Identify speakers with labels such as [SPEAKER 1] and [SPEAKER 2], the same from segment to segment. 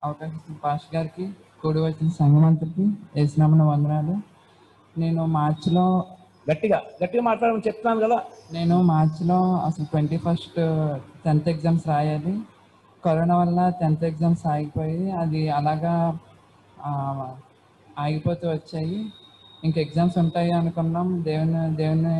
[SPEAKER 1] అవకాశం పాస్టర్ గారికి, కూడి వచ్చిన సంఘమంతులకి యేసునామమున వందనాలు. నేను మార్చిలో
[SPEAKER 2] గట్టిగా మాట్లాడమని చెప్తున్నాను కదా.
[SPEAKER 1] అసలు 21st 10th ఎగ్జామ్స్ రాయాలి. కరోనా వల్ల 10th ఎగ్జామ్స్ ఆగిపోయి అది అలాగా ఆగిపోతూ వచ్చాయి. ఇంక ఎగ్జామ్స్ ఉంటాయి అనుకున్నాం. దేవుని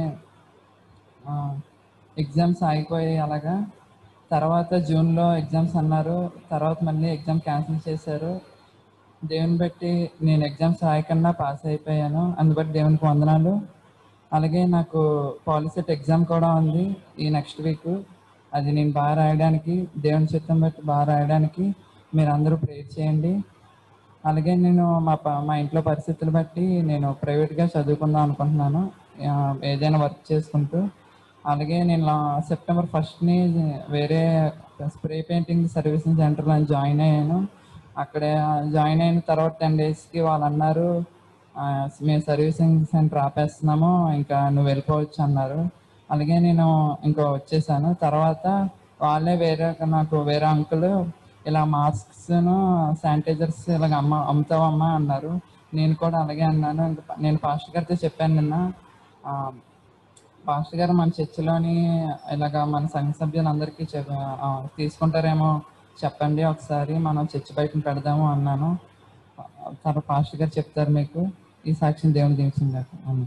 [SPEAKER 1] ఎగ్జామ్స్ ఆగిపోయాయి అలాగా. తర్వాత జూన్లో ఎగ్జామ్స్ అన్నారు. తర్వాత మళ్ళీ ఎగ్జామ్ క్యాన్సిల్ చేశారు. దేవుని బట్టి నేను ఎగ్జామ్స్ రాయకుండా పాస్ అయిపోయాను. అందుబట్టి దేవునికి వందనాలు. అలాగే నాకు పాలిసెట్ ఎగ్జామ్ కూడా ఉంది ఈ నెక్స్ట్ వీక్. అది నేను బాగా రాయడానికి, దేవుని చిత్తం బట్టి బాగా రాయడానికి మీరందరూ ప్రేర్ చేయండి. అలాగే నేను మా ఇంట్లో పరిస్థితులు బట్టి నేను ప్రైవేట్గా చదువుకుందాం అనుకుంటున్నాను, ఏదైనా వర్క్ చేసుకుంటూ. అలాగే నేను సెప్టెంబర్ 1st వేరే స్ప్రే పెయింటింగ్ సర్వీసింగ్ సెంటర్లో జాయిన్ అయ్యాను. అక్కడ జాయిన్ అయిన తర్వాత 10 daysకి వాళ్ళు అన్నారు, మేము సర్వీసింగ్ సెంటర్ ఆపేస్తున్నాము, ఇంకా నువ్వు వెళ్ళిపోవచ్చు అన్నారు. అలాగే నేను ఇంకా వచ్చేసాను. తర్వాత వాళ్ళే నాకు వేరే అంకుల్ ఇలా మాస్క్స్ను శానిటైజర్స్ ఇలాగ అమ్ముతావమ్మా అన్నారు. నేను కూడా అలాగే అన్నాను. నేను పాస్టర్ గారితో చెప్పాను నిన్న, పాస్టర్ గారు మన చర్చిలోని ఇలాగ మన సంఘ సభ్యులందరికీ తీసుకుంటారేమో చెప్పండి, ఒకసారి మనం చర్చి బయట పెడదాము అన్నాను. తర్వాత పాస్టర్ గారు చెప్తారు మీకు. ఈ సాక్ష్యం దేవుని దీవించింది అన్న.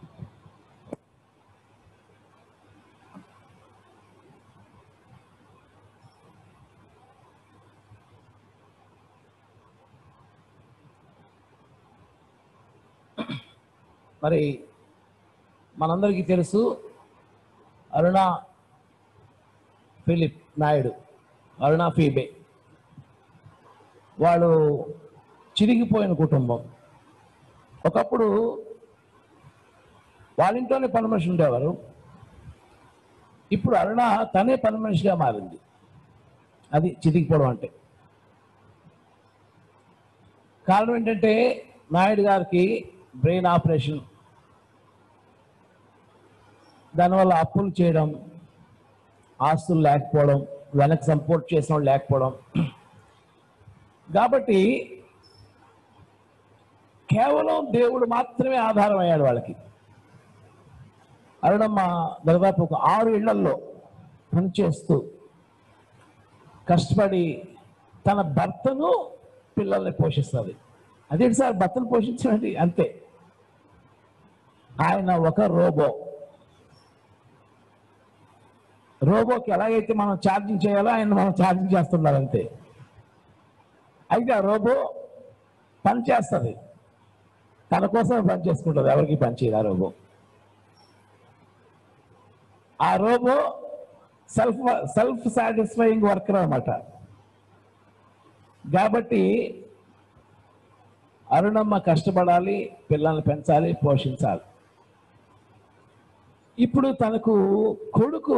[SPEAKER 2] మరి మనందరికీ తెలుసు, అరుణ ఫిలిప్ నాయుడు, అరుణ ఫీబే, వాళ్ళు చిరిగిపోయిన కుటుంబం. ఒకప్పుడు వాళ్ళ ఇంట్లోనే పని మనిషి ఉండేవారు. ఇప్పుడు అరుణ తనే పని మనిషిగా మారింది. అది చిరిగిపోవడం అంటే. కారణం ఏంటంటే నాయుడు గారికి బ్రెయిన్ ఆపరేషన్, దానివల్ల అప్పులు చేయడం, ఆస్తులు లేకపోవడం, వెనక్కి సపోర్ట్ చేసిన వాళ్ళు లేకపోవడం. కాబట్టి కేవలం దేవుడు మాత్రమే ఆధారం అయ్యాడు వాళ్ళకి. అరుణమ్మ దాదాపు ఒక 6 ఇళ్లల్లో పనిచేస్తూ కష్టపడి తన భర్తను, పిల్లల్ని పోషిస్తుంది. అదేంటి సార్ భర్తను పోషించండి అంతే. ఆయన ఒక రోబోకి ఎలాగైతే మనం ఛార్జింగ్ చేయాలో ఆయన మనం ఛార్జింగ్ చేస్తున్నారు అంతే. అయితే ఆ రోబో పని చేస్తుంది, తన కోసమే పని చేసుకుంటుంది, ఎవరికి పని చేయదు ఆ రోబో సెల్ఫ్ సాటిస్ఫైయింగ్ వర్కర్ అన్నమాట. కాబట్టి అరుణమ్మ కష్టపడాలి, పిల్లల్ని పెంచాలి, పోషించాలి. ఇప్పుడు తనకు కొడుకు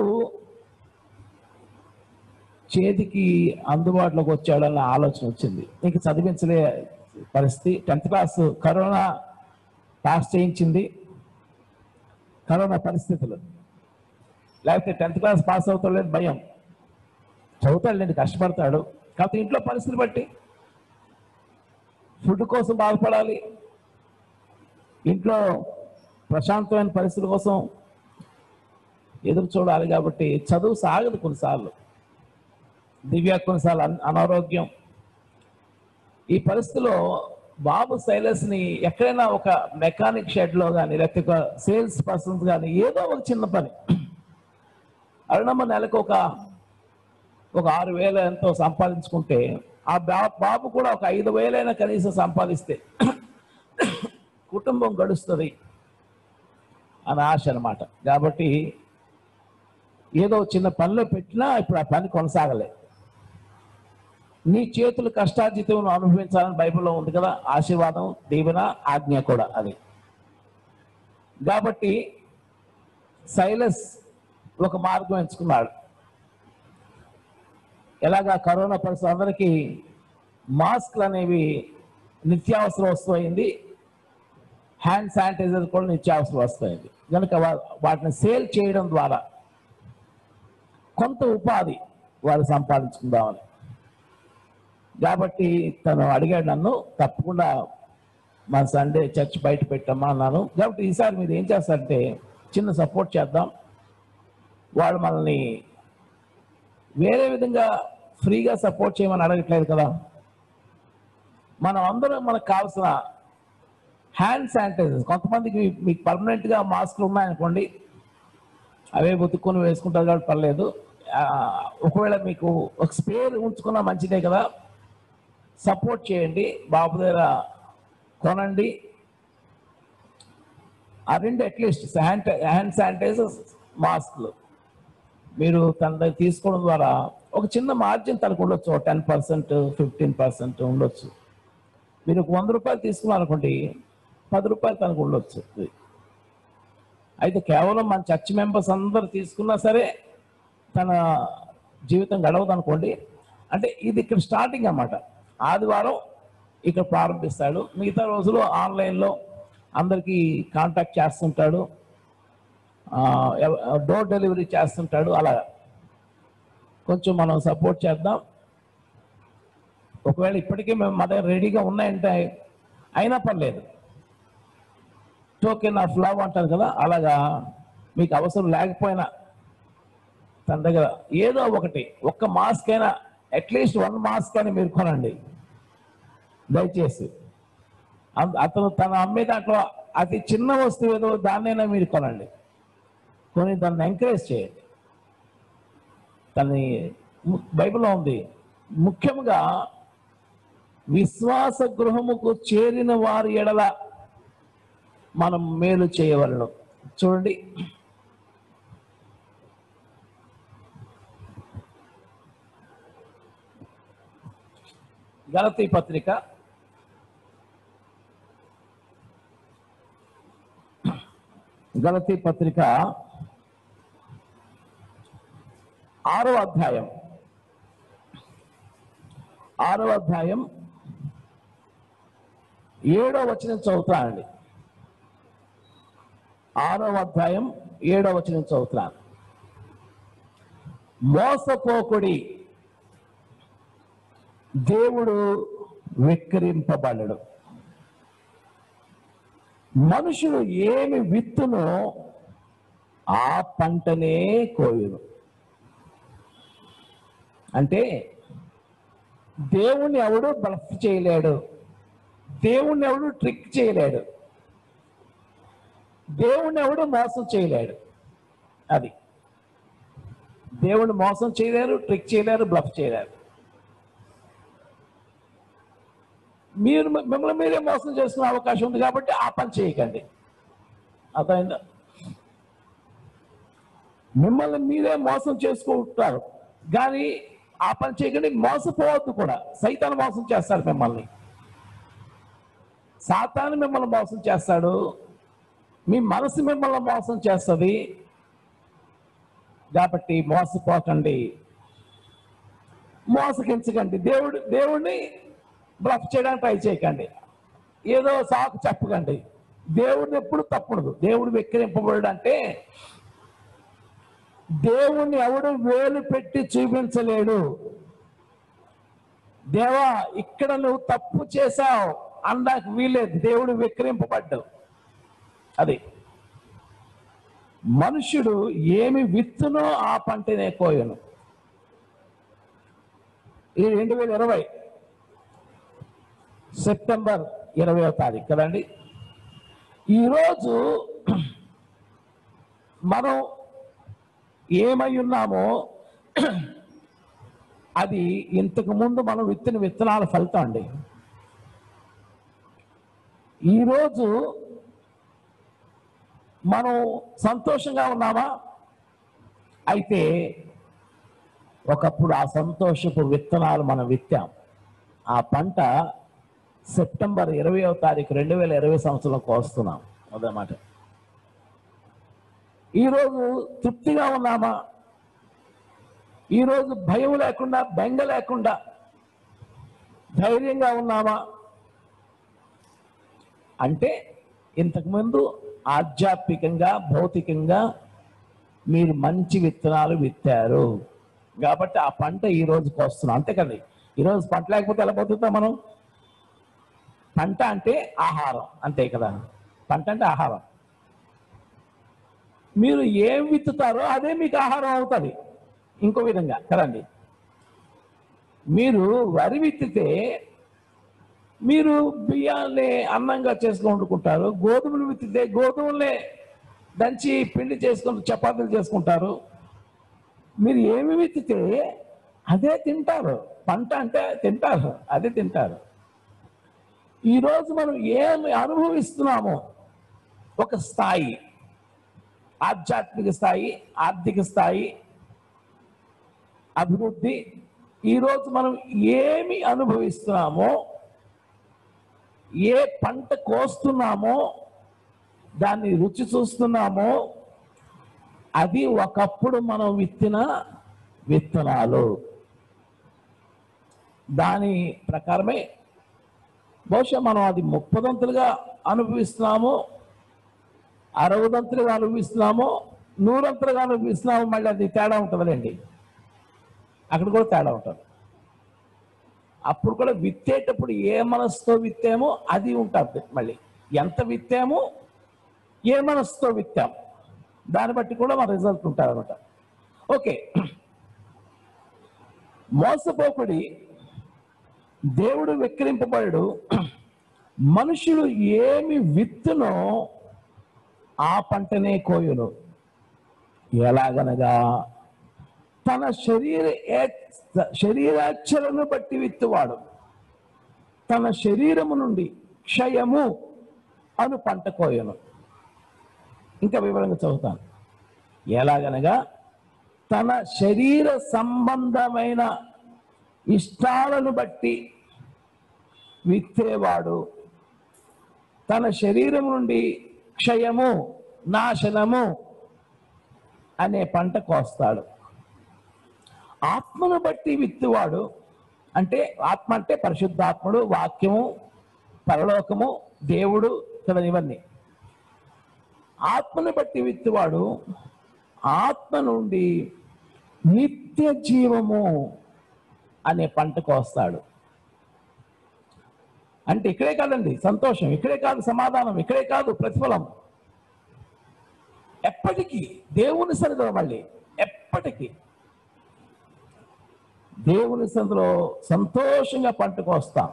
[SPEAKER 2] చేతికి అందుబాటులోకి వచ్చాడన్న ఆలోచన వచ్చింది. ఇంక చదివించలే పరిస్థితి. 10th క్లాస్ కరోనా పాస్ చేయించింది. కరోనా పరిస్థితులు లేకపోతే 10th క్లాస్ పాస్ అవుతాడు భయం. చదువుతాడు లేండి, కష్టపడతాడు. కాకపోతే ఇంట్లో పరిస్థితులు బట్టి ఫుడ్ కోసం బాధపడాలి, ఇంట్లో ప్రశాంతమైన పరిస్థితుల కోసం ఎదురు చూడాలి. కాబట్టి చదువు సాగదు కొన్నిసార్లు. దివ్య కొన్నిసార్లు అనారోగ్యం. ఈ పరిస్థితిలో బాబు శైలస్ని ఎక్కడైనా ఒక మెకానిక్ షెడ్లో కానీ లేకపోతే ఒక సేల్స్ పర్సన్స్ కానీ ఏదో ఒక చిన్న పని. అరుణమ్మ నెలకు ఒక 6,000 ఎంతో సంపాదించుకుంటే ఆ బాబు కూడా ఒక 5,000 కనీసం సంపాదిస్తే కుటుంబం గడుస్తుంది అని ఆశ అన్నమాట. కాబట్టి ఏదో చిన్న పనిలో పెట్టినా ఇప్పుడు ఆ పని కొనసాగలే. నీ చేతులు కష్టార్జితం అనుభవించాలని బైబిల్లో ఉంది కదా, ఆశీర్వాదం, దీవెన, ఆజ్ఞ కూడా అది. కాబట్టి సైలస్ ఒక మార్గం ఎంచుకున్నాడు. ఎలాగా కరోనా పరిస్థితి అందరికీ మాస్క్లు అనేవి నిత్యావసర వస్తువు అయింది, హ్యాండ్ శానిటైజర్ కూడా నిత్యావసర వస్తువు అయింది. కనుక వాటిని సేల్ చేయడం ద్వారా కొంత ఉపాధి వారు సంపాదించుకుందామని కాబట్టి తను అడిగాడు నన్ను, తప్పకుండా మన సండే చర్చ్ బయట పెట్టమ్మా అన్నాను. కాబట్టి ఈసారి మీరు ఏం చేస్తారంటే చిన్న సపోర్ట్ చేద్దాం. వాళ్ళు మనల్ని వేరే విధంగా ఫ్రీగా సపోర్ట్ చేయమని అడగట్లేదు కదా. మనం అందరం మనకు కావాల్సిన హ్యాండ్ శానిటైజర్స్, కొంతమందికి మీకు పర్మనెంట్గా మాస్కులు ఉన్నాయనుకోండి, అవే బతుక్కుని వేసుకుంటారు కాబట్టి పర్లేదు. ఒకవేళ మీకు ఒక స్పేర్ ఉంచుకున్నా మంచిదే కదా. సపోర్ట్ చేయండి, బాబు దగ్గర కొనండి. ఆ రెండు అట్లీస్ట్ హ్యాండ్ శానిటైజర్స్, మాస్క్లు మీరు తన దగ్గర తీసుకోవడం ద్వారా ఒక చిన్న మార్జిన్ తనకు ఉండొచ్చు. 10%, 15% ఉండొచ్చు. మీరు 100 రూపాయలు తీసుకున్నారనుకోండి, 10 రూపాయలు తనకు ఉండొచ్చు. అయితే కేవలం మన చర్చ్ మెంబర్స్ అందరూ తీసుకున్నా సరే తన జీవితం గడవదు అనుకోండి. అంటే ఇది ఇక్కడ స్టార్టింగ్ అన్నమాట. ఆదివారం ఇక్కడ ప్రారంభిస్తాడు, మిగతా రోజులు ఆన్లైన్లో అందరికీ కాంటాక్ట్ చేస్తుంటాడు, డోర్ డెలివరీ చేస్తుంటాడు. అలా కొంచెం మనం సపోర్ట్ చేద్దాం. ఒకవేళ ఇప్పటికే మేము మా దగ్గర రెడీగా ఉన్నాయంటే అయినా పర్లేదు, టోకెన్ ఆఫ్ లవ్ అంటారు కదా, అలాగా మీకు అవసరం లేకపోయినా తన దగ్గర ఏదో ఒకటి, ఒక్క మాస్క్ అయినా, అట్లీస్ట్ 1 మాస్క్ అయినా మీరు కొనండి దయచేసి. అతను తన అమ్మే దాంట్లో అతి చిన్న వస్తువు ఏదో దాన్నైనా మీరు కొనండి, కొని దాన్ని ఎంకరేజ్ చేయండి. తనని బైబిల్లో ఉంది, ముఖ్యంగా విశ్వాస గృహముకు చేరిన వారి ఎడల మనం మేలు చేయవలను. చూడండి, గలతీ పత్రిక 6వ అధ్యాయం 7వ వచనం చదువుతానండి. 6వ అధ్యాయం 7వ వచనం చదువుతాను. మోసపోకుడి, దేవుడు వెక్కిరింపబడడు. మనుషుడు ఏమి విత్తునో ఆ పంటనే కోయును. అంటే దేవుణ్ణి ఎవడు బ్లఫ్ చేయలేడు, దేవుణ్ణి ఎవడు ట్రిక్ చేయలేడు, దేవుణ్ణి ఎవడు మోసం చేయలేడు. అది దేవుణ్ణి మోసం చేయలేరు, ట్రిక్ చేయలేరు, బ్లఫ్ చేయలేరు. మీరు మిమ్మల్ని మీరే మోసం చేసుకునే అవకాశం ఉంది కాబట్టి ఆ పని చేయకండి. అర్థమైందా? మిమ్మల్ని మీరే మోసం చేసుకుంటారు కానీ ఆ పని చేయకండి. మోసపోవద్దు కూడా. సైతాను మోసం చేస్తాడు మిమ్మల్ని, సాతాను మిమ్మల్ని మోసం చేస్తాడు, మీ మనసు మిమ్మల్ని మోసం చేస్తుంది. కాబట్టి మోసపోకండి, మోసగించకండి. దేవుడిని బ్లఫ్ చేయడానికి ట్రై చేయకండి, ఏదో సాకు చెప్పకండి. దేవుడిని ఎప్పుడు తప్పదు. దేవుడు వెక్కిరింపబడు అంటే దేవుణ్ణి ఎవడు వేలు పెట్టి చూపించలేడు. దేవా ఇక్కడ నువ్వు తప్పు చేశావు అనడానికి వీలేదు, దేవుడు వెక్కిరింపబడ్డావు. అది మనుషుడు ఏమి విత్తునో ఆ పంటనే కోయను. ఈ 2020 సెప్టెంబర్ 20వ తారీఖు కదండి. ఈరోజు మనం ఏమై ఉన్నామో అది ఇంతకు ముందు మనం విత్తిన విత్తనాల ఫలితం అండి. ఈరోజు మనం సంతోషంగా ఉన్నామా? అయితే ఒకప్పుడు ఆ సంతోషపు విత్తనాలు మనం విత్తాం. ఆ పంట సెప్టెంబర్ 20వ తారీఖు 2020 సంవత్సరంలో కోస్తున్నాం. అదన్నమాట. ఈరోజు తృప్తిగా ఉన్నామా? ఈరోజు భయం లేకుండా, బెంగ లేకుండా ధైర్యంగా ఉన్నామా? అంటే ఇంతకుముందు ఆధ్యాత్మికంగా, భౌతికంగా మీరు మంచి విత్తనాలు విత్తారు కాబట్టి ఆ పంట ఈ రోజుకి వస్తున్నాం. అంతేకండి. ఈరోజు పంట లేకపోతే ఎలా బతుకుతాం మనం? పంట అంటే ఆహారం, అంతే కదా. పంట అంటే ఆహారం. మీరు ఏం విత్తుతారో అదే మీకు ఆహారం అవుతుంది. ఇంకో విధంగా కదండి, మీరు వరి విత్తితే మీరు బియ్యాన్ని అన్నంగా చేసుకొని వండుకుంటారు. గోధుమలు విత్తితే గోధుమలే దంచి పిండి చేసుకుని చపాతీలు చేసుకుంటారు. మీరు ఏమి విత్తితే అదే తింటారు. పంట అంటే తింటారు, అదే తింటారు. ఈరోజు మనం ఏమి అనుభవిస్తున్నామో ఒక స్థాయి, ఆధ్యాత్మిక స్థాయి, ఆర్థిక స్థాయి, అభివృద్ధి. ఈరోజు మనం ఏమి అనుభవిస్తున్నామో, ఏ పంట కోస్తున్నామో, దాన్ని రుచి చూస్తున్నామో, అది ఒకప్పుడు మనం విత్తిన విత్తనాలు. దాని ప్రకారమే బహుశా మనం అది 30దంతులుగా అనుభవిస్తున్నాము, 60దంతులుగా అనుభవిస్తున్నాము, 100ంతులుగా అనుభవిస్తున్నాము. మళ్ళీ అది తేడా ఉంటుందండి, అక్కడ కూడా తేడా ఉంటుంది. అప్పుడు కూడా విత్తేటప్పుడు ఏ మనసుతో విత్తామో అది ఉంటుంది. మళ్ళీ ఎంత విత్తామో, ఏ మనసుతో విత్తాము, దాన్ని బట్టి కూడా మన రిజల్ట్ ఉంటుంది అనమాట. ఓకే, మోసపోకుడి, దేవుడు వెక్కిరింపబడు. మనుషులు ఏమి విత్తునో ఆ పంటనే కోయును. ఎలాగనగా తన శరీరాచరణను బట్టి విత్తువాడు తన శరీరము నుండి క్షయము అను పంట కోయను. ఇంకా వివరంగా చదువుతాను. ఎలాగనగా తన శరీర సంబంధమైన ఇష్టాలను బట్టి విత్తేవాడు తన శరీరం నుండి క్షయము, నాశనము అనే పంట కోస్తాడు. ఆత్మను బట్టి విత్తువాడు, అంటే ఆత్మ అంటే పరిశుద్ధాత్ముడు, వాక్యము, పరలోకము, దేవుడు కదా, ఇవన్నీ. ఆత్మను బట్టి విత్తువాడు ఆత్మ నుండి నిత్య జీవము అనే పంట కోస్తాడు. అంటే ఇక్కడే కాదండి సంతోషం, ఇక్కడే కాదు సమాధానం, ఇక్కడే కాదు ప్రతిఫలం. ఎప్పటికీ దేవుని సన్నిధిలో, మళ్ళీ ఎప్పటికీ దేవుని సన్నిధిలో సంతోషంగా పంట కోస్తాం.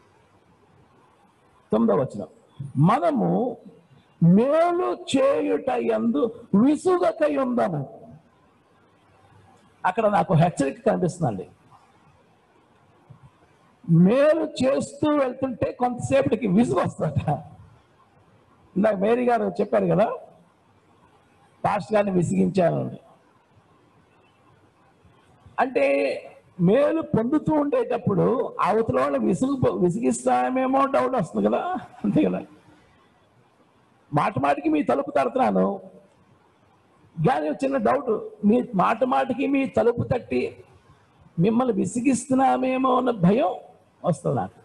[SPEAKER 2] 9వ వచనం, మనము మేలు చేయుట యందు విసుగకయుందము. అక్కడ నాకు హెచ్చరిక కనిపిస్తుందండి. మేలు చేస్తూ వెళ్తుంటే కొంతసేపటికి విసుగు వస్తుందట. ఇందాక మేరీ గారు చెప్పారు కదా, పాస్టర్ గారిని విసిగించాను అంటే. మేలు పొందుతూ ఉండేటప్పుడు అవతల వాళ్ళు విసిగిస్తామేమో డౌట్ వస్తుంది కదా, అంతే కదా. మాటికి మీ తలుపు తడుతున్నాను, కానీ చిన్న డౌట్, మీ మాటికి మీ తలుపు తట్టి మిమ్మల్ని విసిగిస్తున్నామేమో అన్న భయం వస్తుంది నాకు.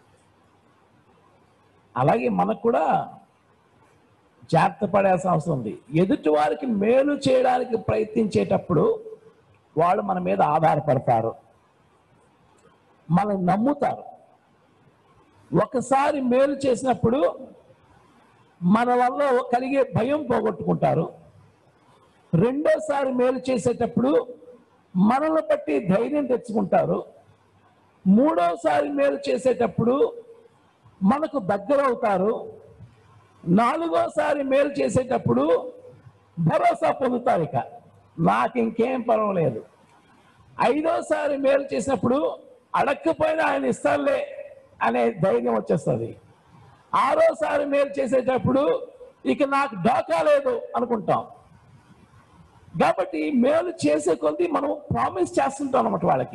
[SPEAKER 2] అలాగే మనకు కూడా జాగ్రత్త పడాల్సిన అవసరం ఉంది. ఎదుటి వారికి మేలు చేయడానికి ప్రయత్నించేటప్పుడు వాళ్ళు మన మీద ఆధారపడతారు, మనల్ని నమ్ముతారు. ఒకసారి మేలు చేసినప్పుడు మన వల్ల కలిగే భయం పోగొట్టుకుంటారు. రెండోసారి మేలు చేసేటప్పుడు మనల్ని బట్టి ధైర్యం తెచ్చుకుంటారు. మూడోసారి మేలు చేసేటప్పుడు మనకు దగ్గరవుతారు. నాలుగోసారి మేలు చేసేటప్పుడు భరోసా పొందుతారు, ఇక నాకు ఇంకేం పర్వాలేదు. ఐదోసారి మేలు చేసినప్పుడు అడక్కపోయినా ఆయన ఇస్తారులే అనే ధైర్యం వచ్చేస్తుంది. ఆరోసారి మేలు చేసేటప్పుడు ఇక నాకు డోకా లేదు అనుకుంటాం. కాబట్టి మేలు చేసే కొద్దీ మనం ప్రామిస్ చేస్తుంటాం అన్నమాట వాళ్ళకి.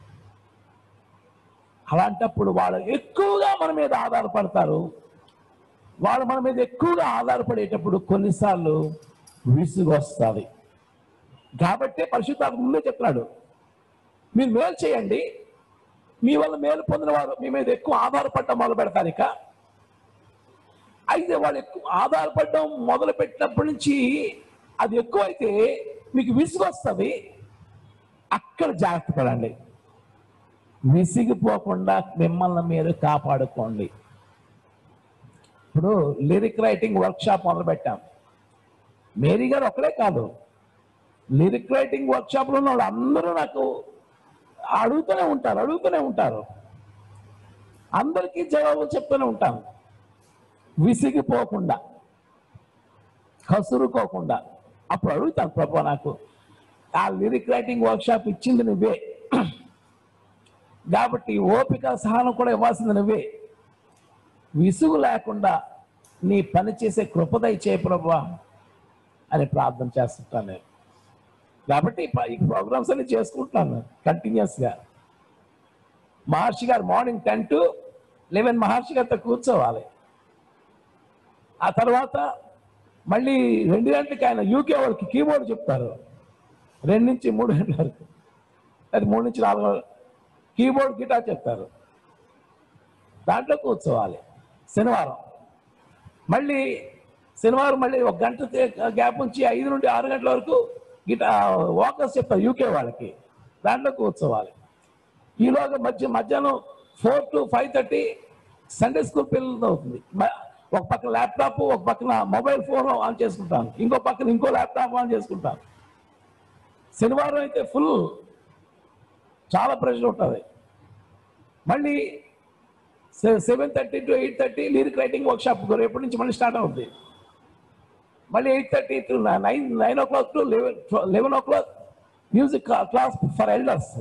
[SPEAKER 2] అలాంటప్పుడు వాళ్ళు ఎక్కువగా మన మీద ఆధారపడతారు. వాళ్ళు మన మీద ఎక్కువగా ఆధారపడేటప్పుడు కొన్నిసార్లు విసుగు వస్తుంది. కాబట్టి పరిశుద్ధాత్మ ముందే చెప్తున్నాడు, మీరు మేలు చేయండి, మీ వల్ల మేలు పొందిన వారు మీ మీద ఎక్కువ ఆధారపడటం మొదలు పెడతారు. ఇక అయితే వాళ్ళు ఎక్కువ ఆధారపడటం మొదలు పెట్టినప్పటి నుంచి అది ఎక్కువైతే మీకు విసుగు వస్తుంది. అక్కడ జాగ్రత్త పడండి. విసిగిపోకుండా మిమ్మల్ని మీరు కాపాడుకోండి. ఇప్పుడు లిరిక్ రైటింగ్ వర్క్షాప్ మొదలుపెట్టాం. మేరీ గారు ఒక్కడే కాదు, లిరిక్ రైటింగ్ వర్క్షాప్లో ఉన్న వాళ్ళు అందరూ నాకు అడుగుతూనే ఉంటారు. అందరికీ జవాబులు చెప్తూనే ఉంటాను. విసిగిపోకుండా, కసురుకోకుండా. అప్పుడు అడుగుతాను, ప్రభు నాకు ఆ లిరిక్ రైటింగ్ వర్క్షాప్ ఇచ్చింది నువ్వే, కాబట్టి ఓపిక సహనం కూడా ఇవ్వాల్సింది నువ్వే. విసుగు లేకుండా నీ పని చేసే కృపదయ చేయ ప్రభువా అని ప్రార్థన చేస్తుంటాను నేను. కాబట్టి ఈ ప్రోగ్రామ్స్ అన్ని చేసుకుంటున్నాను కంటిన్యూస్గా. మహర్షి గారు మార్నింగ్ 10 to 11 మహర్షి గారితో కూర్చోవాలి. ఆ తర్వాత మళ్ళీ 2 గంటలకి ఆయన యూకే వాళ్ళకి కీబోర్డ్ చెప్తారు. 2 నుంచి 3 గంటల వరకు, అది 3 నుంచి 4 కీబోర్డ్ గిటార్ చెప్తారు. దాంట్లో కూర్చోవాలి. శనివారం మళ్ళీ 1 గంట గ్యాప్ ఉంచి 5 నుండి 6 గంటల వరకు వాకర్స్ చెప్తారు యూకే వాళ్ళకి, దాంట్లో కూర్చోవాలి. ఈలోగా మధ్యాహ్నం 4 to 5:30 సండే స్కూల్ పిల్లలతో అవుతుంది. ఒక పక్కన ల్యాప్టాప్, ఒక పక్కన మొబైల్ ఫోన్ ఆన్ చేసుకుంటాను, ఇంకో పక్కన ఇంకో ల్యాప్టాప్ ఆన్ చేసుకుంటాను. శనివారం అయితే ఫుల్ చాలా ప్రెషర్ ఉంటుంది. మళ్ళీ 7:30 to 8:30 లిరిక్ రైటింగ్ వర్క్షాప్ రేపటి నుంచి మళ్ళీ స్టార్ట్ అవుతుంది. మళ్ళీ 8:30 to 9 o'clock to 11 o'clock music class for elders.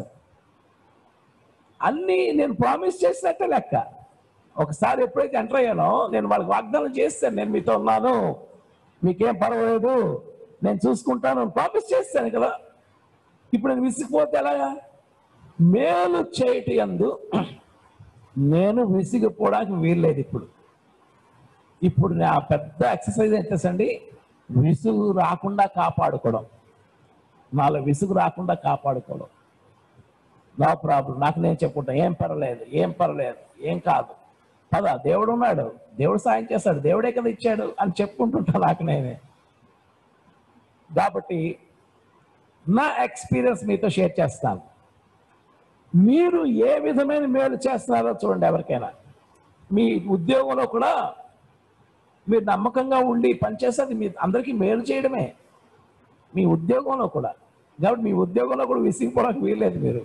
[SPEAKER 2] అన్నీ నేను ప్రామిస్ చేసినట్టే లెక్క. ఒకసారి ఎప్పుడైతే ఎంటర్ అయ్యానో నేను వాళ్ళకి వాగ్దానం చేస్తాను, నేను మీతో ఉన్నాను, మీకేం పర్వాలేదు, నేను చూసుకుంటాను, ప్రామిస్ చేస్తాను కదా. ఇప్పుడు నేను విసిగిపోతే ఎలాగా? మేలు చేయటి యందు నేను విసిగిపోవడానికి వీల్లేదు. ఇప్పుడు నా పెద్ద ఎక్సర్సైజ్ ఏంటండి, విసుగు రాకుండా కాపాడుకోవడం. నాలో విసుగు రాకుండా కాపాడుకోవడం. నో ప్రాబ్లం, నాకు నేను చెప్పుకుంటా, ఏం పర్వాలేదు, ఏం కాదు, పద, దేవుడు ఉన్నాడు, దేవుడు సాయం చేస్తాడు, దేవుడే కదా ఇచ్చాడు అని చెప్పుకుంటుంటా నాకు నేనే. కాబట్టి నా ఎక్స్పీరియన్స్ మీతో షేర్ చేస్తాను. మీరు ఏ విధమైన మేలు చేస్తున్నారో చూడండి. ఎవరికైనా మీ ఉద్యోగంలో కూడా మీరు నమ్మకంగా ఉండి పనిచేసేది మీ అందరికీ మేలు చేయడమే, మీ ఉద్యోగంలో కూడా. కాబట్టి మీ ఉద్యోగంలో కూడా విసిగిపోవడానికి వీల్లేదు. మీరు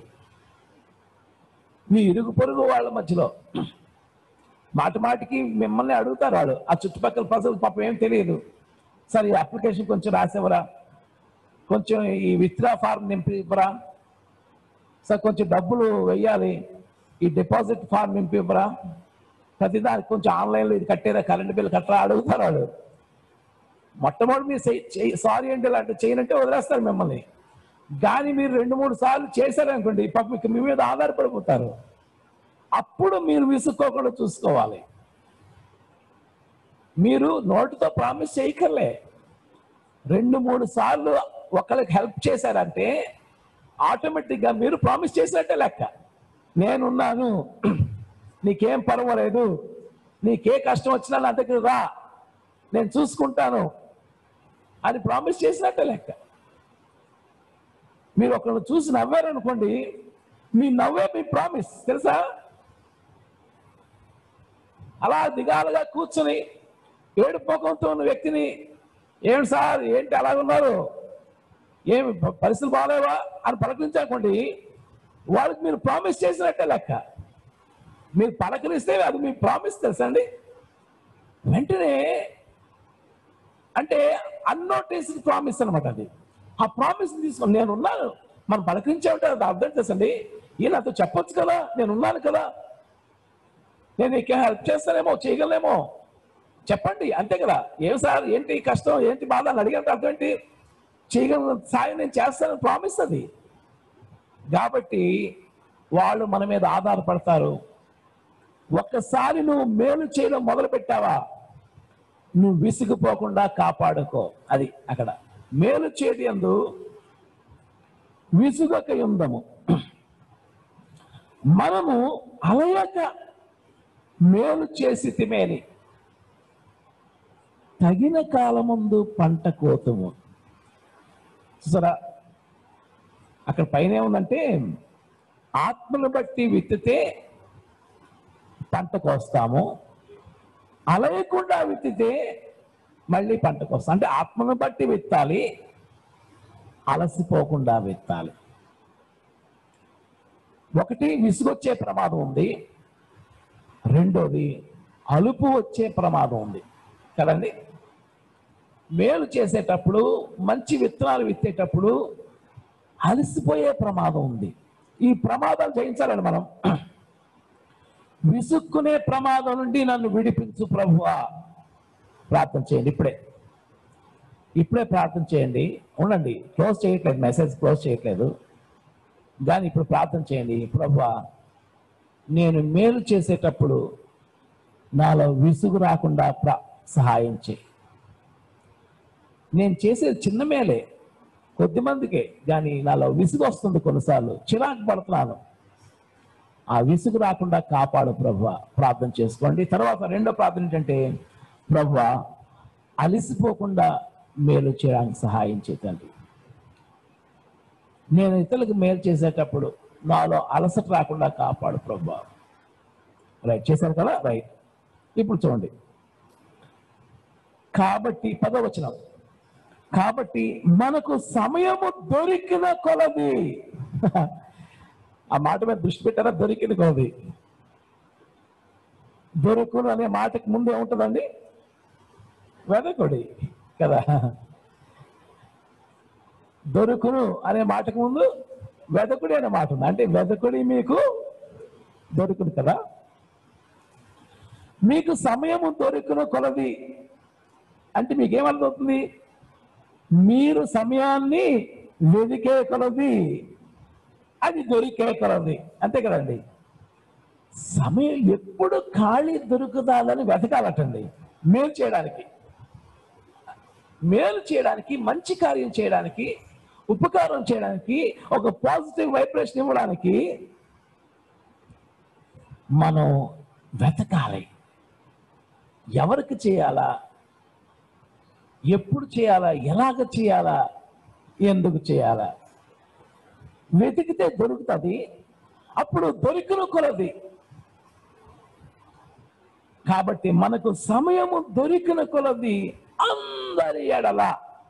[SPEAKER 2] మీ ఇరుగు పొరుగు వాళ్ళ మధ్యలో మాటికి మిమ్మల్ని అడుగుతారు వాళ్ళు, ఆ చుట్టుపక్కల ప్రజలు పాపం ఏం తెలియదు, సార్ ఈ అప్లికేషన్ కొంచెం రాసేవరా, కొంచెం ఈ విత్డ్రా ఫార్మ్ నింపి ఇవ్వరా, సార్ కొంచెం డబ్బులు వెయ్యాలి, ఈ డిపాజిట్ ఫార్మ్ నింపి ఇవ్వరా, ప్రతిదానికి కొంచెం ఆన్లైన్లో ఇది కట్టేరా, కరెంట్ బిల్ కట్టరా అడుగుతారు వాళ్ళు. మొట్టమొదటి మీరు సారీ అంటే ఇలాంటి చేయనంటే వదిలేస్తారు మిమ్మల్ని. కానీ మీరు 2-3 సార్లు చేశారనుకోండి, పాపం మీ మీద ఆధారపడిపోతారు. అప్పుడు మీరు విసుక్కోకుండా చూసుకోవాలి. మీరు నోటితో ప్రామిస్ చేయకర్లే, 2-3 సార్లు ఒకరికి హెల్ప్ చేశారంటే ఆటోమేటిక్గా మీరు ప్రామిస్ చేసినట్టే లెక్క. నేనున్నాను, నీకేం పర్వాలేదు, నీకే కష్టం వచ్చినా నా దగ్గర రా, నేను చూసుకుంటాను అని ప్రామిస్ చేసినట్టే లెక్క. మీరు ఒకరిని చూసి నవ్వారనుకోండి, మీ నవ్వే మీ ప్రామిస్, తెలుసా? అలా దిగాలుగా కూర్చొని ఏడుపోకంతో ఉన్న వ్యక్తిని, ఏమిటి సార్, ఏంటి అలా ఉన్నారు, ఏమి పరిస్థితులు బాగాలేవా అని పలకరించకండి, వాళ్ళకి మీరు ప్రామిస్ చేసినట్టే లెక్క. మీరు పలకరిస్తే అది మీ ప్రామిస్, తెలుసండి. వెంటనే అంటే అన్నోటీస్డ్ ప్రామిస్ అనమాట అది. ఆ ప్రామిస్ తీసుకొని నేనున్నాను, మనం పలకరించే ఉంటే అది అర్థం చేసండి, ఈయన నాతో చెప్పొచ్చు కదా, నేనున్నాను కదా, నేను నీకు హెల్ప్ చేస్తానేమో, చేయగలనేమో, చెప్పండి, అంతే కదా. ఏం సార్, ఏంటి కష్టం, ఏంటి బాధ అని అడిగినట్టు అర్థం ఏంటి? చేయగల సాయం నేను చేస్తానని ప్రామిస్ అది. కాబట్టి వాళ్ళు మన మీద ఆధారపడతారు. ఒక్కసారి నువ్వు మేలు చేయడం మొదలు పెట్టావా, నువ్వు విసిగిపోకుండా కాపాడుకో. అది అక్కడ మేలు చేయడం యందు విసుగక యుందము. మనము అలయక మేలు చేసి తిమేని తగిన కాలమందు పంట కోతము. చూసారా, అక్కడ పైన ఏముందంటే ఆత్మను బట్టి విత్తితే పంట కోస్తాము, అలయకుండా విత్తితే మళ్ళీ పంట కోస్తాం. అంటే ఆత్మను బట్టి విత్తాలి, అలసిపోకుండా విత్తాలి. ఒకటి విసుగొచ్చే ప్రమాదం ఉంది, రెండోది అలుపు వచ్చే ప్రమాదం ఉంది కదండి. మేలు చేసేటప్పుడు, మంచి విత్తనాలు విత్తేటప్పుడు అలసిపోయే ప్రమాదం ఉంది. ఈ ప్రమాదాలు జయించాలని మనం విసుక్కునే ప్రమాదం నుండి నన్ను విడిపించు ప్రభువా. ప్రార్థన చేయండి, ఇప్పుడే ప్రార్థన చేయండి. ఉండండి, క్లోజ్ చేయట్లేదు, మెసేజ్ క్లోజ్ చేయట్లేదు, కానీ ఇప్పుడు ప్రార్థన చేయండి. ప్రభువా, నేను మేలు చేసేటప్పుడు నాలో విసుగు రాకుండా సహాయం చేయి. నేను చేసేది చిన్న మేలే, కొద్ది మందికే, కానీ నాలో విసుగు వస్తుంది, కొన్నిసార్లు చిరాకు పడుతున్నాను. ఆ విసుగు రాకుండా కాపాడు ప్రభువా. ప్రార్థన చేసుకోండి. తర్వాత రెండో ప్రార్థన ఏంటంటే, ప్రభువా అలసిపోకుండా మేలు చేయడానికి సహాయం చేయండి. నేను ఇతరులకు మేలు చేసేటప్పుడు నాలో అలసట రాకుండా కాపాడు ప్రభువా. రైట్, చేశారు కదా, రైట్. ఇప్పుడు చూడండి, కాబట్టి 10వ వచనం, కాబట్టి మనకు సమయము దొరికిన కొలది. ఆ మాట మీద దృష్టి పెట్టారా? దొరికిన కొలది. దొరుకును అనే మాటకు ముందు ఏముంటుందండి? వెదకుడి కదా. దొరుకును అనే మాటకు ముందు వెదకుడి అనే మాట ఉంది. అంటే వెదకుడి మీకు దొరుకును కదా. మీకు సమయము దొరికిన కొలది అంటే మీకు ఏమర్థమవుతుంది? మీరు సమయాన్ని వెదికే కొలది అది దొరికే కొలది, అంతే కదండి. సమయం ఎప్పుడు ఖాళీ దొరుకుతాదని వెతకాలటండి. మేలు చేయడానికి, మంచి కార్యం చేయడానికి, ఉపకారం చేయడానికి, ఒక పాజిటివ్ వైబ్రేషన్ ఇవ్వడానికి మనం వెతకాలి. ఎవరికి చేయాలా, ఎప్పుడు చేయాలా, ఎలాగ చేయాలా, ఎందుకు చేయాలా, వెతికితే దొరుకుతుంది. అప్పుడు దొరికిన కొలది. కాబట్టి మనకు సమయము దొరికిన కొలది అందరి ఎడల,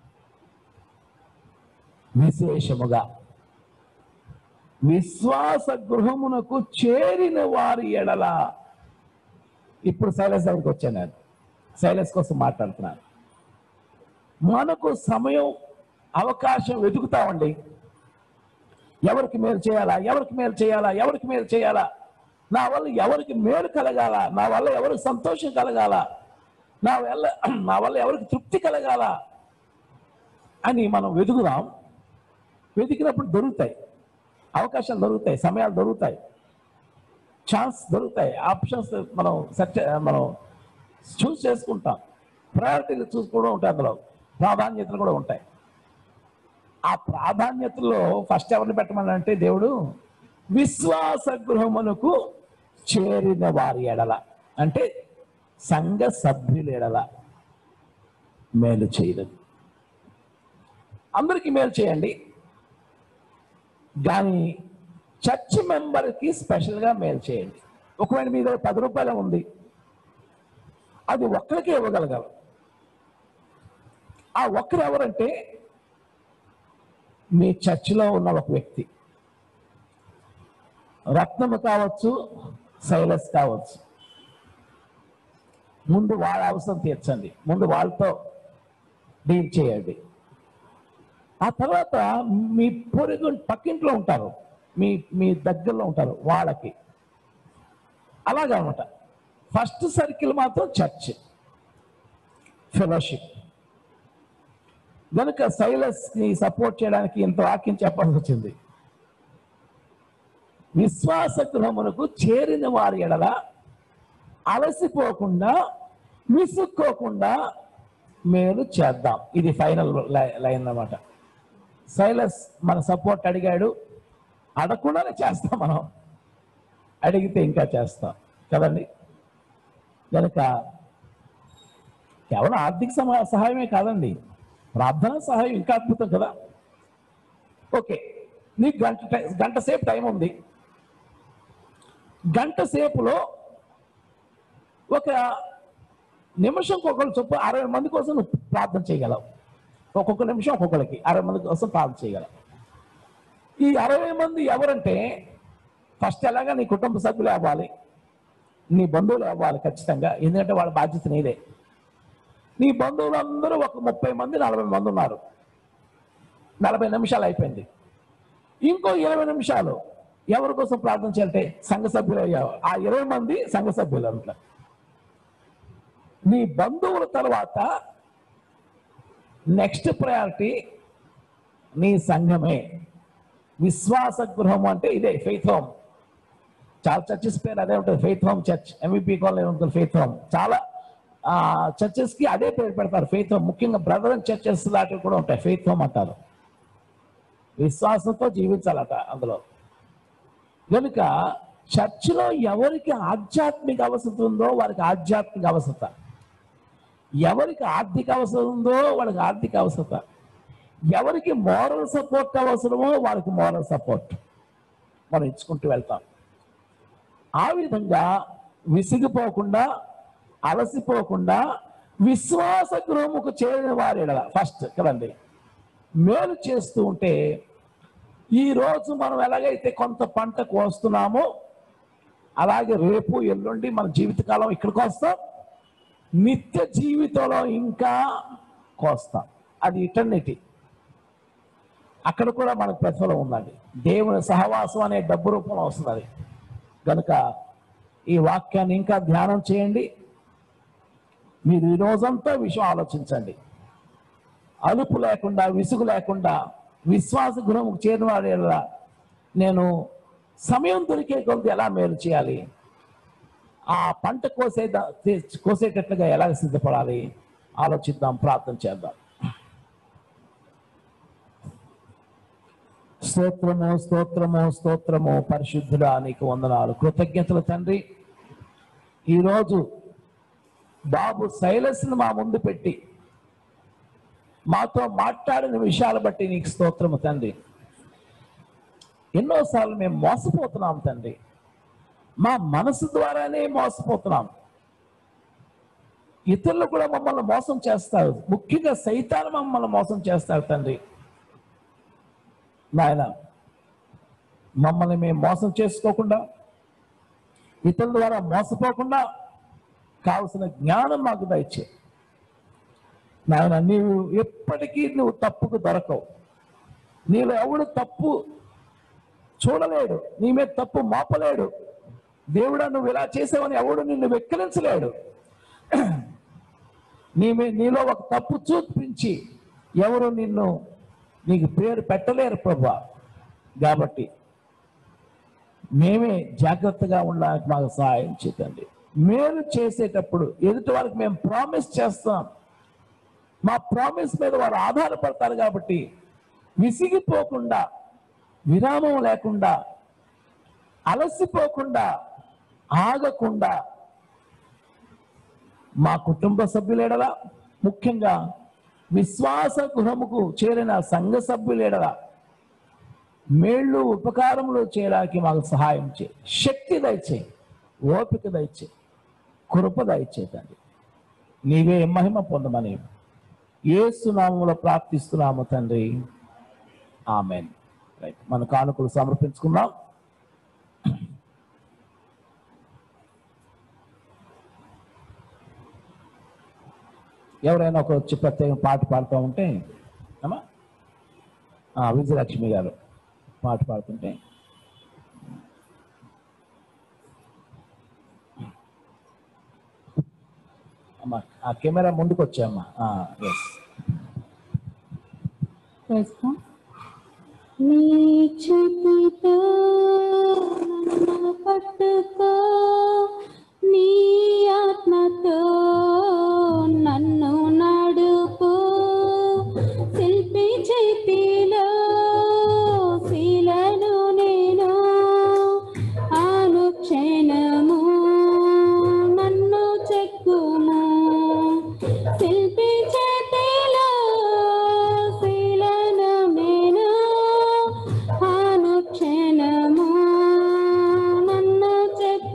[SPEAKER 2] విశేషముగా విశ్వాస గృహమునకు చేరిన వారి ఎడల. ఇప్పుడు శైలస్ దగ్గరికి వచ్చాను, నేను శైలస్ కోసం మాట్లాడుతున్నాను. మనకు సమయం, అవకాశం వెతుకుతామండి. ఎవరికి మేలు చేయాలా, ఎవరికి మేలు చేయాలా, ఎవరికి మేలు చేయాలా, నా వల్ల ఎవరికి మేలు కలగాల, నా వల్ల ఎవరికి సంతోషం కలగాల, నా వల్ల ఎవరికి తృప్తి కలగాల అని మనం వెతుకుదాం. వెతికినప్పుడు దొరుకుతాయి, అవకాశాలు దొరుకుతాయి, సమయాలు దొరుకుతాయి, ఛాన్స్ దొరుకుతాయి, ఆప్షన్స్ మనం చూస్ చేసుకుంటాం. ప్రయారిటీలు చూసుకోవడం ఉంటాయి, అందులో ప్రాధాన్యతలు కూడా ఉంటాయి. ఆ ప్రాధాన్యతలో ఫస్ట్ ఎవరిని పెట్టమనంటే దేవుడు విశ్వాస గృహమునకు చేరిన వారి ఎడల, అంటే సంఘ సభ్యుల ఎడల మేలు చేయలేదు. అందరికీ మేలు చేయండి, కానీ చర్చ్ మెంబర్కి స్పెషల్గా మేలు చేయండి. ఒకవేళ మీ దగ్గర 10 రూపాయలు ఉంది, అది ఒక్కరికే ఇవ్వగలగాలి. ఆ ఒక్కరు ఎవరంటే మీ చర్చిలో ఉన్న ఒక వ్యక్తి. రత్నము కావచ్చు, శైలస్ కావచ్చు. ముందు వాళ్ళ అవసరం తీర్చండి, ముందు వాళ్ళతో డీల్ చేయండి. ఆ తర్వాత మీ పక్కింట్లో ఉంటారు, మీ దగ్గరలో ఉంటారు, వాళ్ళకి అలాగనమాట. ఫస్ట్ సర్కిల్ మాత్రం చర్చ్ ఫెలోషిప్. కనుక సైలస్ని సపోర్ట్ చేయడానికి ఇంత వాక్యం చెప్పాల్సి వచ్చింది. విశ్వాస గృహమునకు చేరిన వారి ఎడల అలసిపోకుండా, విసుక్కోకుండా మేలు చేద్దాం. ఇది ఫైనల్ లైన్ అన్నమాట. సైలస్ మన సపోర్ట్ అడిగాడు, అడగకుండానే చేస్తాం, మనం అడిగితే ఇంకా చేస్తాం కదండి. కనుక కేవలం ఆర్థిక సహాయమే కాదండి, ప్రార్థన సహాయం ఇంకా అద్భుతం కదా. ఓకే, నీకు గంట సేపు టైం ఉంది, గంట సేపులో ఒక నిమిషం ఒకళ్ళు చొప్పు 60 మంది కోసం నువ్వు ప్రార్థన చేయగలవు. ఒక్కొక్క నిమిషం ఒక్కొక్కరికి 60 మంది కోసం ప్రార్థన చేయగలవు. ఈ 60 మంది ఎవరంటే ఫస్ట్ ఎలాగా నీ కుటుంబ సభ్యులు అవ్వాలి, నీ బంధువులు అవ్వాలి ఖచ్చితంగా, ఎందుకంటే వాళ్ళ బాధ్యత నీదే. నీ బంధువులు అందరూ ఒక 30 మంది 40 మంది ఉన్నారు. 40 నిమిషాలు అయిపోయింది. ఇంకో 20 నిమిషాలు ఎవరి కోసం ప్రార్థన చేయాలంటే సంఘ సభ్యులు అయ్యావు. ఆ 20 మంది సంఘ సభ్యులు అంట. నీ బంధువుల తర్వాత నెక్స్ట్ ప్రయారిటీ నీ సంఘమే. విశ్వాస గృహం అంటే ఇదే, ఫెయిత్ హోమ్. చాలా చర్చెస్ పేరు అదే ఉంటుంది, faith home church. MVP colony ఉంటుంది ఫెయిత్ హోమ్. చాలా చర్చెస్కి అదే పేరు పెడతారు, ఫెయిత్ హోమ్. ముఖ్యంగా బ్రదర్ చర్చెస్ లాంటివి కూడా ఉంటాయి, ఫెయిత్ హోమ్ అంటారు. విశ్వాసంతో జీవించాలట అందులో. కనుక చర్చిలో ఎవరికి ఆధ్యాత్మిక అవసరం ఉందో వారికి ఆధ్యాత్మిక అవసరత, ఎవరికి ఆర్థిక అవసరం ఉందో వాళ్ళకి ఆర్థిక అవసరత, ఎవరికి మోరల్ సపోర్ట్ అవసరమో వాళ్ళకి మోరల్ సపోర్ట్ మనం ఇచ్చుకుంటూ వెళ్తాం. ఆ విధంగా విసిగిపోకుండా, అలసిపోకుండా విశ్వాస గృహముకు చేరిన వారి ఫస్ట్ కదండి మేలు చేస్తూ ఉంటే, ఈరోజు మనం ఎలాగైతే కొంత పంట కోస్తున్నామో అలాగే రేపు ఎల్లుండి మన జీవితకాలం ఇక్కడికి వస్తాం, నిత్య జీవితంలో ఇంకా కోస్తాం. అది ఇటర్నిటీ. అక్కడ కూడా మనకు ప్రతిఫలం ఉందండి. దేవుని సహవాసం అనే డబ్బు రూపంలో వస్తుంది. కనుక ఈ వాక్యాన్ని ఇంకా ధ్యానం చేయండి. మీరు ఈ రోజంతా విషయం ఆలోచించండి. అలుపు లేకుండా, విసుగు లేకుండా విశ్వాస గృహముకు చేరిన వారి నేను సమయం దొరికే కొద్ది ఎలా మేలు చేయాలి, ఆ పంట కోసేటట్లుగా ఎలా సిద్ధపడాలి ఆలోచిద్దాం, ప్రార్థన చేద్దాం. స్తోత్రము స్తోత్రము స్తోత్రము పరిశుద్ధుడా నీకు వందనాలు, కృతజ్ఞతలు తండ్రి. ఈరోజు బాబు సైలస్ను మా ముందు పెట్టి మాతో మాట్లాడిన విషయాలు బట్టి నీకు స్తోత్రము తండ్రి. ఎన్నోసార్లు మేము మోసపోతున్నాం తండ్రి, మా మనసు ద్వారానే మోసపోతున్నాం. ఇతరులు కూడా మమ్మల్ని మోసం చేస్తారు, ముఖ్యంగా సైతాను మమ్మల్ని మోసం చేస్తారు తండ్రి. నాయన మమ్మల్ని మేము మోసం చేసుకోకుండా, ఇతరుల ద్వారా మోసపోకుండా కావలసిన జ్ఞానం మాకు దయచే నాయన. నీవు ఎప్పటికీ నువ్వు తప్పుకు దొరకవు. నీలో ఎవడు తప్పు చూడలేడు, నీ మీద తప్పు మోపలేడు. దేవుడా నువ్వు ఇలా చేసావని ఎవడు నిన్ను వెక్కిరించలేడు. నీలో ఒక తప్పు చూపించి ఎవరు నీకు పేరు పెట్టలేరు ప్రభా. కాబట్టి మేమే జాగ్రత్తగా ఉండడానికి మాకు సహాయం చేయండి. మేలు చేసేటప్పుడు ఎదుటి వారికి మేము ప్రామిస్ చేస్తాం, మా ప్రామిస్ మీద వారు ఆధారపడతారు. కాబట్టి విసిగిపోకుండా, విరామం లేకుండా, అలసిపోకుండా, ఆగకుండా మా కుటుంబ సభ్యులేడల, ముఖ్యంగా విశ్వాస గృహముకు చేరిన సంఘ సభ్యులేడల మేళ్ళు ఉపకారములు చేయడానికి మాకు సహాయం చేయి. శక్తి దయచేయి, ఓపిక దయచేయి, కృప దయచేయండి. నీవే మహిమ పొందమని యేసు నామములో ప్రార్థిస్తున్నాము తండ్రి, ఆమేన్. రైట్, మన కానుకలు సమర్పించుకుందాం. ఎవరైనా ఒక వచ్చి ప్రత్యేక పాట పాడుతూ ఉంటే అమ్మా, విజయలక్ష్మి గారు పాట పాడుతుంటే అమ్మా ఆ కెమెరా ముందుకు వచ్చామ్మా.
[SPEAKER 3] నీ చేతితో నన్ను పట్టుకో, నీ ఆత్మతో నన్ను నడుపు, శిల్పి చేతిలో శీలను నేను, అనుక్షణము నన్ను చెక్కుము, శిల్పి చేతిలో శీలను నేను, అనుక్షణము నన్ను చెక్కు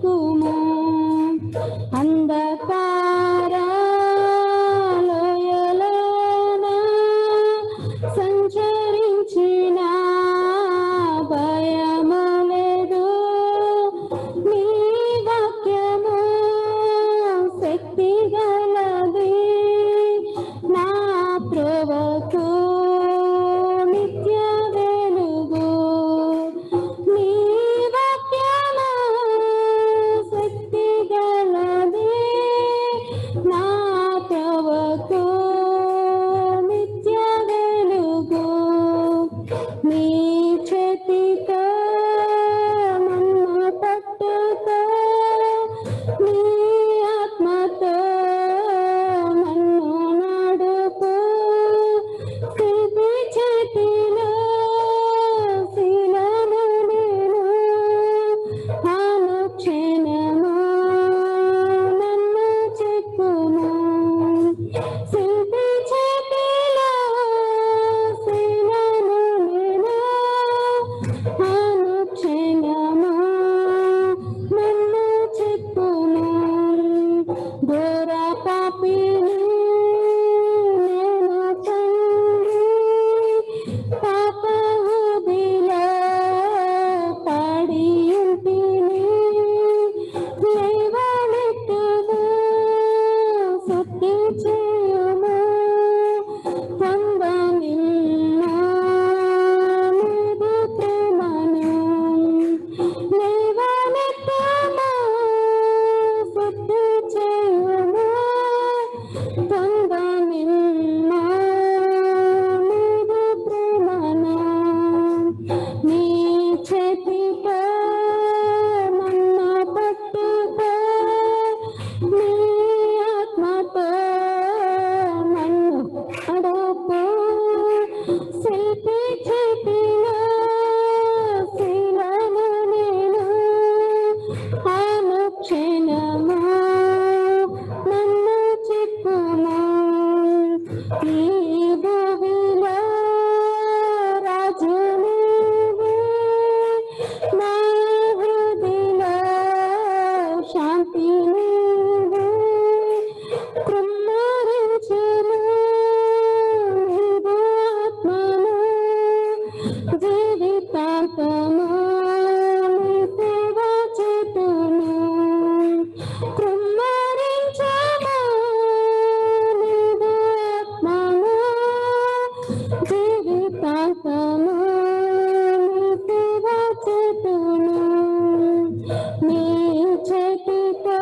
[SPEAKER 3] జీవితాంతము నీ సేవ చేతును. నీ చేతితో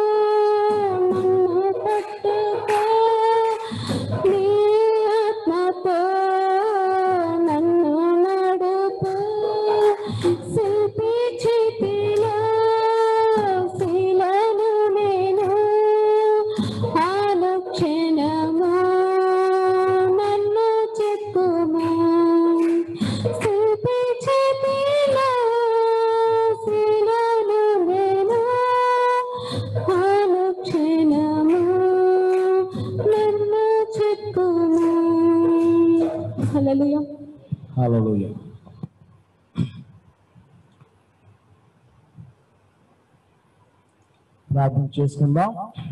[SPEAKER 3] నన్ను పట్టుకో, నీ ఆత్మతో నన్ను నడుపు. శిల్పి చేతిలో శిలను నేను, అనుక్షణము నన్ను చెక్కుము. శిల్పి చేతిలో శిలను నేను, అనుక్షణము నన్ను చెక్కుము. హల్లెలూయా.
[SPEAKER 2] హల్లెలూయా. ప్రార్థన చేసుకుందాం.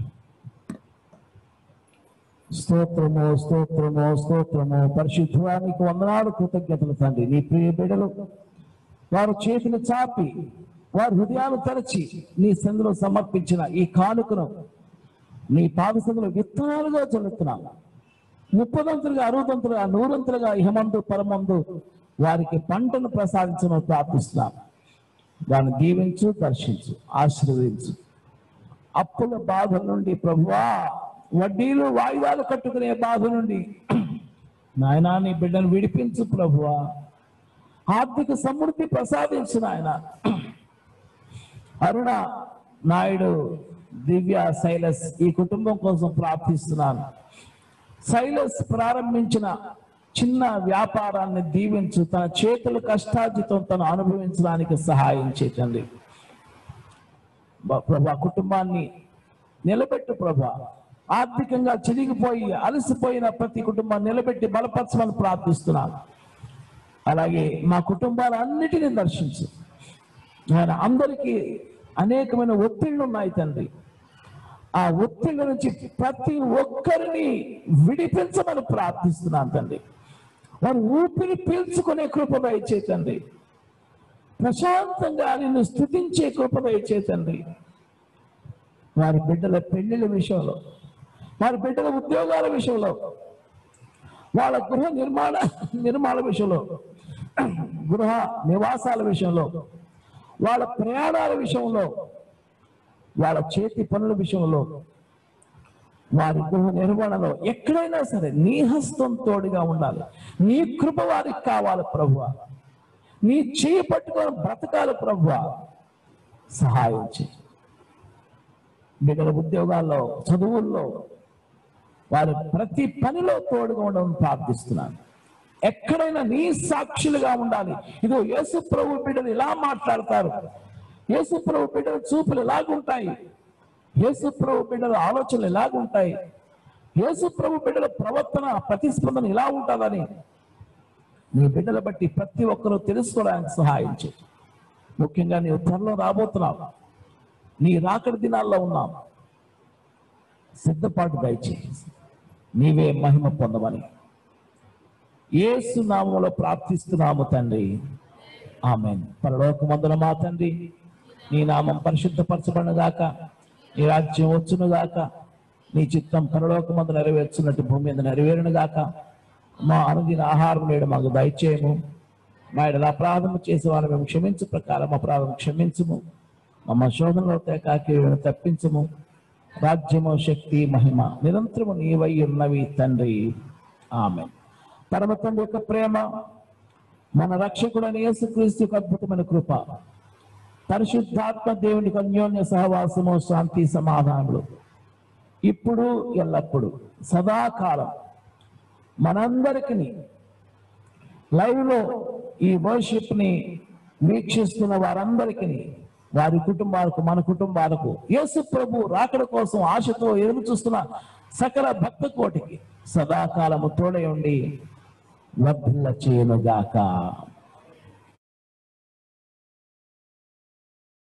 [SPEAKER 2] స్తోత్రము స్తోత్రము స్తోత్రము. పరిశుద్ధానికి వందనాలు, కృతజ్ఞతలు తండ్రి. నీ ప్రియ బిడ్డలు వారు చేతిని చాపి వారి హృదయాలు తెరచి నీ సందులో సమర్పించిన ఈ కానుకను నీ పాద సందులో విత్తనాలుగా చల్లుతున్నాను. 30ంతులుగా 60ంతులుగా 100ంతులుగా ఇహమందు పరమందు వారికి పంటను ప్రసాదించమని ప్రార్థిస్తున్నాను. వారిని దీవించు, దర్శించు, ఆశీర్వదించు. అప్పుల బాధ నుండి ప్రభువా, వడ్డీలు వాయిదాలు కట్టుకునే బాధ నుండి నాయనా నీ బిడ్డను విడిపించు ప్రభువా. ఆర్థిక సమృద్ధి ప్రసాదించు నాయన. అరుణ నాయుడు, దివ్య, శైలస్ ఈ కుటుంబం కోసం ప్రార్థిస్తున్నాను. శైలస్ ప్రారంభించిన చిన్న వ్యాపారాన్ని దీవించు. తన చేతుల కష్టార్జితం తను అనుభవించడానికి సహాయం చేయండి ప్రభా. కుటుంబాన్ని నిలబెట్టు ప్రభా. ఆర్థికంగా చిరిగిపోయి అలసిపోయిన ప్రతి కుటుంబాన్ని నిలబెట్టి బలపరచమని ప్రార్థిస్తున్నాను. అలాగే మా కుటుంబాలన్నిటినీ దర్శించు. ఆయన అందరికీ అనేకమైన ఒత్తిళ్లు ఉన్నాయి తండ్రి. ఆ ఒత్తిళ్ల నుంచి ప్రతి ఒక్కరిని విడిపించమని ప్రార్థిస్తున్నాను తండ్రి. వారు ఊపిరి పీల్చుకునే కృప దయచేతండి. ప్రశాంతంగా నిన్ను స్తుతించే కృప దయచేతండి. వారి బిడ్డల పెళ్లిళ్ళ విషయంలో, వారి బిడ్డల ఉద్యోగాల విషయంలో, వాళ్ళ గృహ నిర్మాణ విషయంలో, గృహ నివాసాల విషయంలో, వాళ్ళ ప్రయాణాల విషయంలో, వాళ్ళ చేతి పనుల విషయంలో, వారి గృహ నిర్వహణలో ఎక్కడైనా సరే నీ హస్తం తోడుగా ఉండాలి. నీ కృప వారికి కావాలి ప్రభువా. నీ చేయి పట్టుకొని బ్రతకాలి ప్రభువా. సహాయం చేయి. బిడ్డల ఉద్యోగాల్లో, చదువుల్లో, వారి ప్రతి పనిలో తోడుగా ఉండమని ప్రార్థిస్తున్నాను. ఎక్కడైనా నీ సాక్షులుగా ఉండాలి. ఇదో యేసు ప్రభు బిడ్డలు ఇలా మాట్లాడతారు, యేసు ప్రభు బిడ్డల చూపులు ఎలాగుంటాయి, యేసు ప్రభు బిడ్డల ఆలోచనలు ఎలాగుంటాయి, యేసు ప్రభు బిడ్డల ప్రవర్తన ప్రతిస్పందన ఇలా ఉంటుందని నీ బిడ్డల బట్టి ప్రతి ఒక్కరూ తెలుసుకోవడానికి సహాయం చేయి. ముఖ్యంగా నీవు త్వరలో రాబోతున్నావు. నీ రాకడి దినాల్లో ఉన్నావు. సిద్ధపాటు దయచేయి. నీవే మహిమ పొందమని యేసు నామములో ప్రార్థిస్తున్నాము తండ్రి. ఆమేన్. పరలోకమందున మా తండ్రి, నీ నామం పరిశుద్ధపరచబడును గాక, నీ రాజ్యం వచ్చును గాక, నీ చిత్తం పరలోకమందు నెరవేర్చున్నట్టు భూమి మీద నెరవేరును గాక. మా అనుదిన ఆహారం నేడు మాకు దయచేయము. మా ఎడల అపరాధము చేసే వారు మేము క్షమించు ప్రకారం అపరాధం క్షమించుము. మమ్మ శోధనలో తేకాకి తప్పించుము. రాజ్యము, శక్తి, మహిమ నిరంతరము నీవై ఉన్నవి తండ్రి. ఆమేన్. పరమ తండ్రి యొక్క ప్రేమ, మన రక్షకుడైన యేసుక్రీస్తు యొక్క అద్భుతమైన కృప, పరిశుద్ధాత్మ దేవునికి అన్యోన్య సహవాసము, శాంతి, సమాధానములు ఇప్పుడు ఎల్లప్పుడు సదాకాలం మనందరికీ లైవ్లో ఈ వర్షిప్ ని వీక్షిస్తున్న వారందరికీ, వారి కుటుంబాలకు, మన కుటుంబాలకు, యేసు ప్రభు రాకడ కోసం ఆశతో ఎదురు చూస్తున్న సకల భక్త కోటికి సదాకాలము తోడై ఉండి వర్ధిల్ల చేయనుగాక.